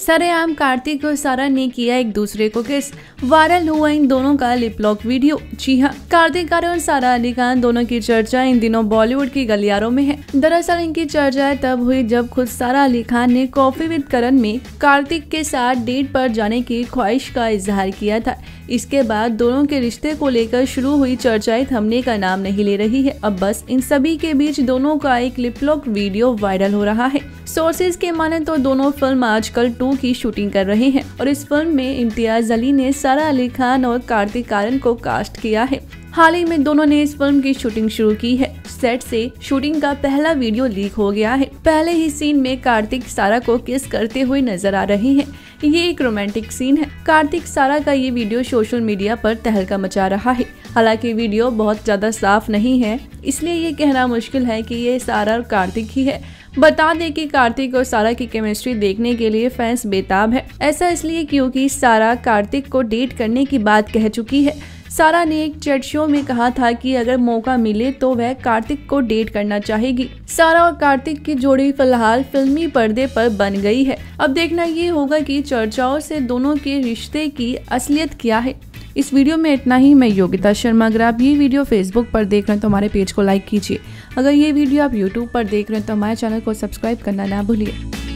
सरेआम कार्तिक और सारा ने किया एक दूसरे को किस। वायरल हुआ इन दोनों का लिप लॉक वीडियो। जी हाँ, कार्तिक आर्यन और सारा अली खान दोनों की चर्चा इन दिनों बॉलीवुड की गलियारों में है। दरअसल इनकी चर्चाएं तब हुई जब खुद सारा अली खान ने कॉफी विद करण में कार्तिक के साथ डेट पर जाने की ख्वाहिश का इजहार किया था। इसके बाद दोनों के रिश्ते को लेकर शुरू हुई चर्चाएं थमने का नाम नहीं ले रही है। अब बस इन सभी के बीच दोनों का एक लिप लॉक वीडियो वायरल हो रहा है। सोर्सेज के माने तो दोनों फिल्म आजकल 2 की शूटिंग कर रहे हैं और इस फिल्म में इम्तियाज अली ने सारा अली खान और कार्तिक आर्यन को कास्ट किया है। हाल ही में दोनों ने इस फिल्म की शूटिंग शुरू की है। सेट से शूटिंग का पहला वीडियो लीक हो गया है। पहले ही सीन में कार्तिक सारा को किस करते हुए नजर आ रहे हैं। ये एक रोमांटिक सीन है। कार्तिक सारा का ये वीडियो सोशल मीडिया पर तहलका मचा रहा है। हालांकि वीडियो बहुत ज्यादा साफ नहीं है, इसलिए ये कहना मुश्किल है कि ये सारा और कार्तिक ही है। बता दें कि कार्तिक और सारा की केमिस्ट्री देखने के लिए फैंस बेताब है। ऐसा इसलिए क्योंकि सारा कार्तिक को डेट करने की बात कह चुकी है। सारा ने एक चैट शो में कहा था कि अगर मौका मिले तो वह कार्तिक को डेट करना चाहेगी। सारा और कार्तिक की जोड़ी फिलहाल फिल्मी पर्दे पर बन गई है। अब देखना ये होगा कि चर्चाओं से दोनों के रिश्ते की असलियत क्या है। इस वीडियो में इतना ही। मैं योगिता शर्मा। अगर आप ये वीडियो फेसबुक पर देख रहे हैं तो हमारे पेज को लाइक कीजिए। अगर ये वीडियो आप यूट्यूब पर देख रहे हैं तो हमारे चैनल को सब्सक्राइब करना ना भूलिए।